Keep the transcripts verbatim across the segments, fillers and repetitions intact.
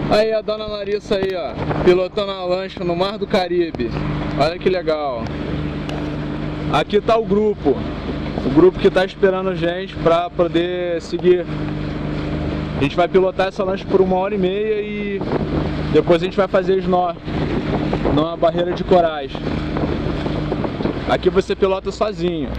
Aí a dona Larissa aí, ó, pilotando a lancha no Mar do Caribe. Olha que legal. Aqui tá o grupo. O grupo que tá esperando a gente pra poder seguir. A gente vai pilotar essa lancha por uma hora e meia e depois a gente vai fazer snorkel numa barreira de corais. Aqui você pilota sozinho.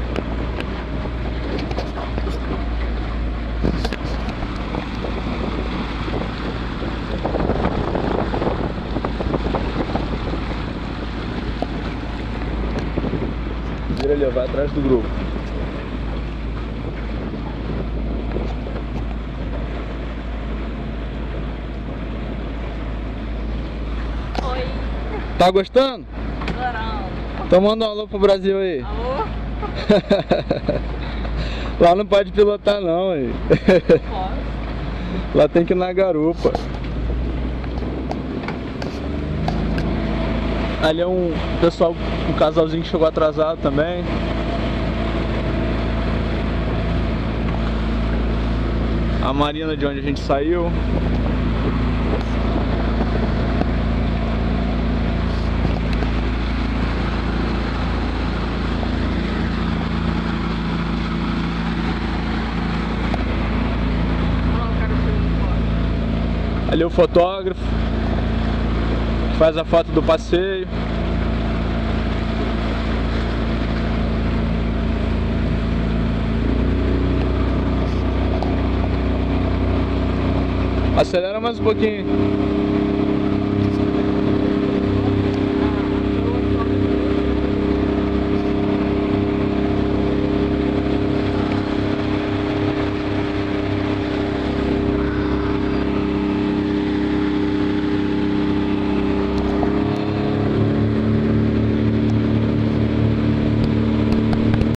Vira ali, vai atrás do grupo. Oi. Tá gostando? Adorando. Então manda um alô pro Brasil aí. Alô? Lá não pode pilotar não, aí. Posso. Lá tem que ir na garupa. Ali é um pessoal, um casalzinho que chegou atrasado também. A marina de onde a gente saiu. Ali o fotógrafo que faz a foto do passeio. Acelera mais um pouquinho.